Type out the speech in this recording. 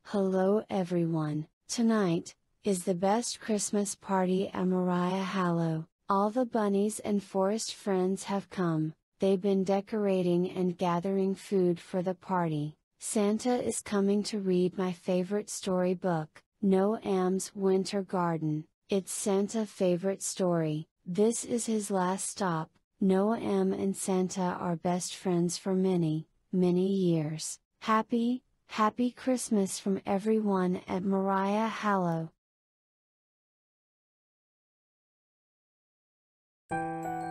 Hello everyone, tonight is the best Christmas party at Moriah Hallow. All the bunnies and forest friends have come, they've been decorating and gathering food for the party. Santa is coming to read my favorite storybook, Noam's Winter Garden. It's Santa's favorite story. This is his last stop. Noam and Santa are best friends for many, many years. Happy Christmas from everyone at Moriah Hallow.